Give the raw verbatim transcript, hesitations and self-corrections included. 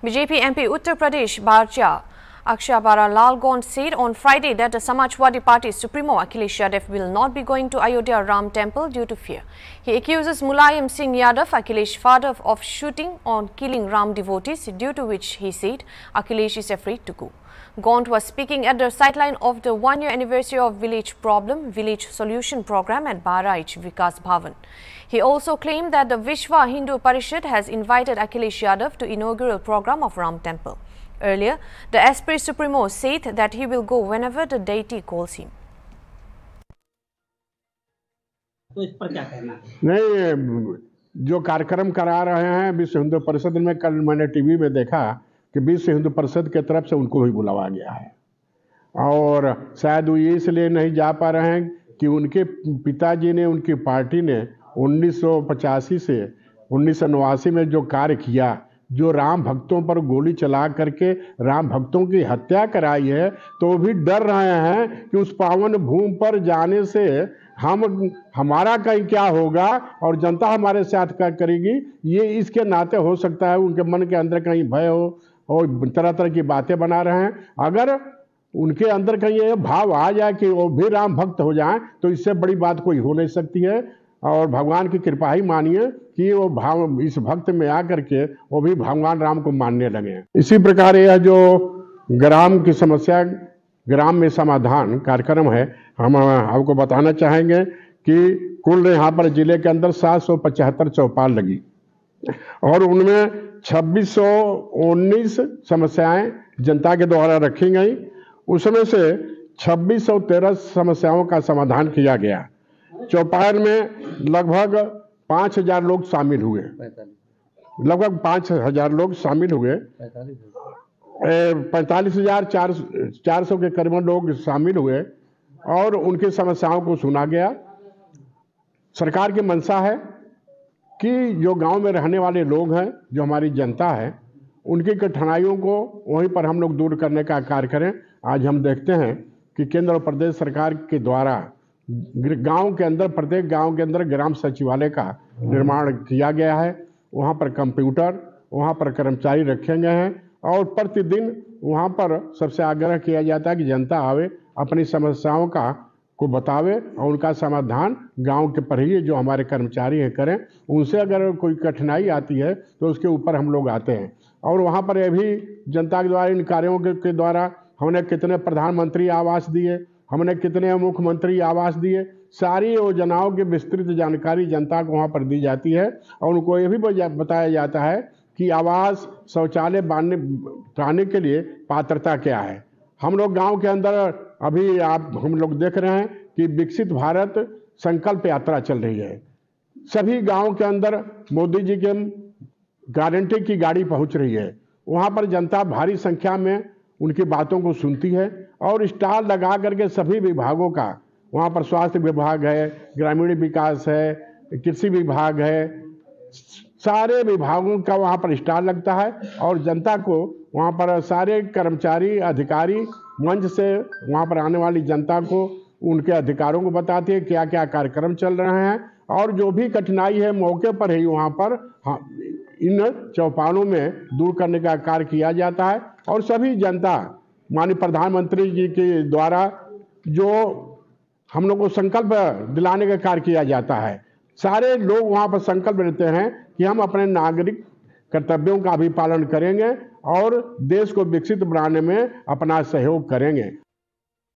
B J P M P Uttar Pradesh Bhartiya Akshabara Lalgond said on Friday that the Samajwadi Party Supremo Akhilesh Yadav will not be going to Ayodhya Ram Temple due to fear. He accuses Mulayam Singh Yadav, Akhilesh's father, of shooting on killing Ram devotees, due to which he said Akhilesh is afraid to go. Gond was speaking at the sideline of the one-year anniversary of Village Problem, Village Solution Program at Bahraich Vikas Bhavan. He also claimed that the Vishwa Hindu Parishad has invited Akhilesh Yadav to inaugural program of Ram Temple. Earlier, the S P Supremo said that he will go whenever the deity calls him. तो इस पर क्या कहना है? नहीं, जो कार्यक्रम करा रहे हैं विश्व हिंदू परिषद में, कल मैंने टीवी में देखा कि विश्व हिंदू परिषद की तरफ से उनको भी बुलावा गया है और शायद वो ये इसलिए नहीं जा पा रहे हैं कि उनके पिताजी ने, उनकी पार्टी ने उन्नीस सौ पचासी से उन्नीस सौ नवासी में जो कार्य किया, जो राम भक्तों पर गोली चला करके राम भक्तों की हत्या कराई है, तो वो भी डर रहे हैं कि उस पावन भूमि पर जाने से हम हमारा कहीं क्या होगा और जनता हमारे साथ क्या करेगी। ये इसके नाते हो सकता है उनके मन के अंदर कहीं भय हो और तरह तरह की बातें बना रहे हैं। अगर उनके अंदर कहीं ये भाव आ जाए कि वो भी राम भक्त हो जाएं, तो इससे बड़ी बात कोई हो नहीं सकती है। और भगवान की कृपा ही मानिए कि वो भाव इस भक्त में आकर के वो भी भगवान राम को मानने लगे। इसी प्रकार यह जो ग्राम की समस्या, ग्राम में समाधान कार्यक्रम है, हम आपको बताना चाहेंगे कि कुल यहाँ पर जिले के अंदर सात सौ पचहत्तर चौपाल लगी और उनमें छब्बीस सौ उन्नीस समस्याएं जनता के द्वारा रखी गई। उसमें से छब्बीस सौ तेरह समस्याओं का समाधान किया गया। चौपाल में लगभग पाँच हजार लोग शामिल हुए, लगभग पाँच हजार लोग शामिल हुए, पैंतालीस हजार चार चार सौ के करीब लोग शामिल हुए और उनकी समस्याओं को सुना गया। सरकार की मंशा है कि जो गांव में रहने वाले लोग हैं, जो हमारी जनता है, उनकी कठिनाइयों को वहीं पर हम लोग दूर करने का कार्य करें। आज हम देखते हैं कि केंद्र और प्रदेश सरकार के द्वारा गांव के अंदर, प्रत्येक गांव के अंदर ग्राम सचिवालय का निर्माण किया गया है। वहां पर कंप्यूटर, वहां पर कर्मचारी रखे गए हैं और प्रतिदिन वहां पर सबसे आग्रह किया जाता है कि जनता आवे, अपनी समस्याओं का को बतावे और उनका समाधान गांव के पर ही जो हमारे कर्मचारी हैं करें। उनसे अगर कोई कठिनाई आती है तो उसके ऊपर हम लोग आते हैं और वहां पर यह भी जनता के द्वारा, इन कार्यों के, के द्वारा हमने कितने प्रधानमंत्री आवास दिए, हमने कितने मुख्यमंत्री आवास दिए, सारी योजनाओं की विस्तृत जानकारी जनता को वहाँ पर दी जाती है और उनको ये भी बताया जाता है कि आवास, शौचालय बनने पाने के लिए पात्रता क्या है। हम लोग गांव के अंदर अभी आप हम लोग देख रहे हैं कि विकसित भारत संकल्प यात्रा चल रही है। सभी गांव के अंदर मोदी जी के गारंटी की गाड़ी पहुंच रही है। वहाँ पर जनता भारी संख्या में उनकी बातों को सुनती है और स्टाल लगा करके सभी विभागों का, वहाँ पर स्वास्थ्य विभाग है, ग्रामीण विकास है, कृषि विभाग है, सारे विभागों का वहाँ पर स्टाल लगता है और जनता को वहाँ पर सारे कर्मचारी, अधिकारी मंच से वहाँ पर आने वाली जनता को उनके अधिकारों को बताते हैं, क्या क्या कार्यक्रम चल रहे हैं और जो भी कठिनाई है मौके पर ही वहाँ पर हाँ, इन चौपालों में दूर करने का कार्य किया जाता है। और सभी जनता, माननीय प्रधानमंत्री जी के द्वारा जो हम लोग को संकल्प दिलाने का कार्य किया जाता है, सारे लोग वहाँ पर संकल्प लेते हैं कि हम अपने नागरिक कर्तव्यों का भी पालन करेंगे और देश को विकसित बनाने में अपना सहयोग करेंगे।